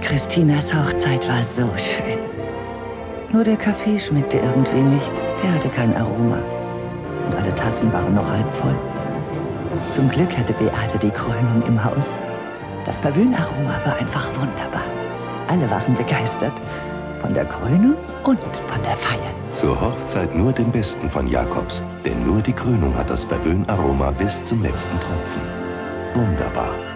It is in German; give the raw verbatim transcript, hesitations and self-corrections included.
Christinas Hochzeit war so schön. Nur der Kaffee schmeckte irgendwie nicht. Der hatte kein Aroma. Und alle Tassen waren noch halb voll. Zum Glück hatte Beate die Krönung im Haus. Das Verwöhnaroma war einfach wunderbar. Alle waren begeistert. Von der Krönung und von der Feier. Zur Hochzeit nur den Besten von Jacobs. Denn nur die Krönung hat das Verwöhnaroma bis zum letzten Tropfen. Wunderbar.